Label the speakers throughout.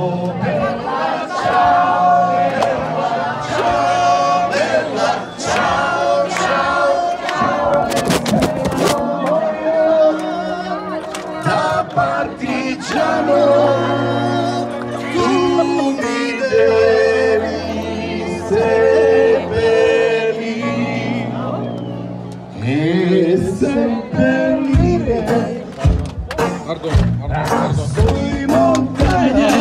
Speaker 1: Partigiano, tu mi devi seppellire e seppellire sui montagna.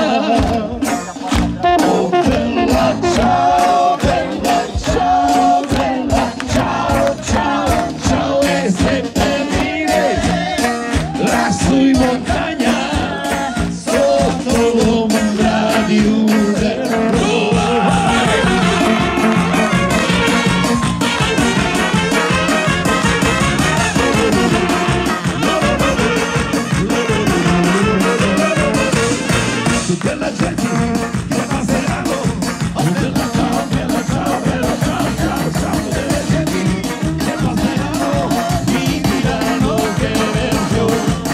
Speaker 1: Oh bella ciao, bella ciao, bella ciao, ciao, ciao e seppellire lassù in montagna sotto l'ombra di un tutte la gente che passeranno, oh bella ciao, bella ciao, bella ciao, ciao, ciao, tutte le genti che passeranno mi diranno che vergogna.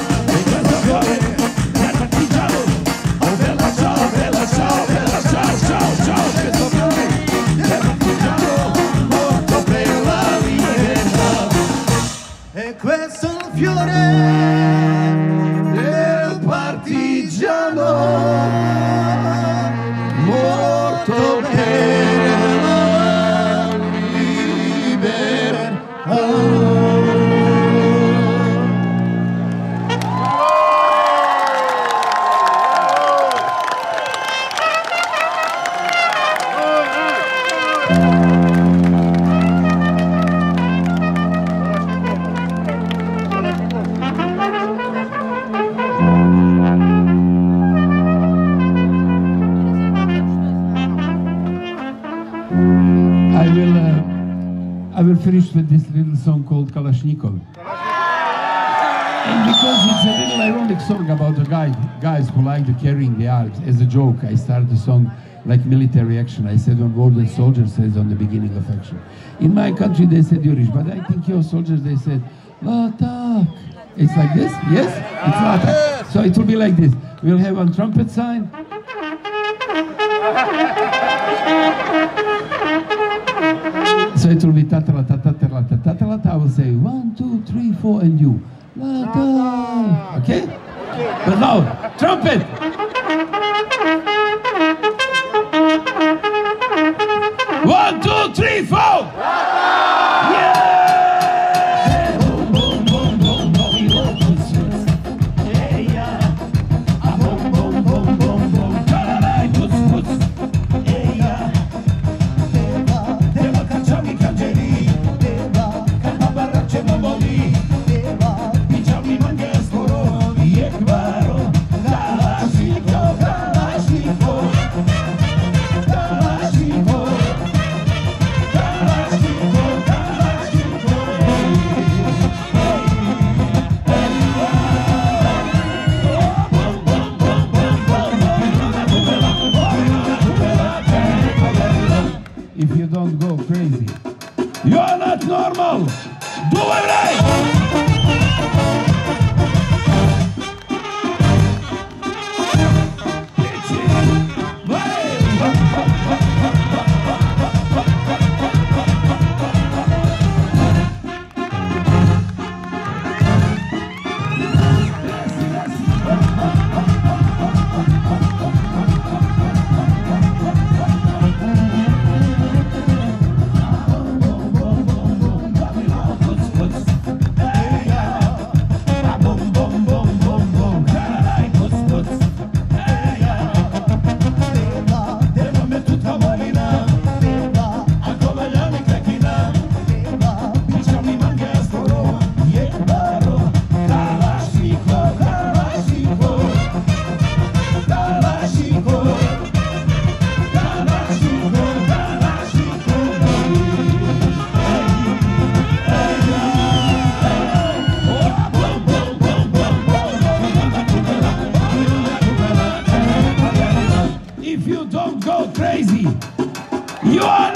Speaker 1: Questo è il fiore del partigiano morto per la libertà.
Speaker 2: I will finish with this little song called Kalashnikov. And because it's a little ironic song about the guys who like carrying the arms, as a joke, I started the song like military action. I said on board the soldier says on the beginning of action. In my country they said Yurish, but I think your soldiers they said Latak. It's like this, yes? It's Latak. So it will be like this. We'll have one trumpet sign. So it will be tatala tatala tatala. I will say 1, 2, 3, 4, and you. Lata. Okay? But now, trumpet. 1, 2, 3, 4. Yeah! If you don't go crazy, you are not normal. Do it right. If you don't go crazy, you are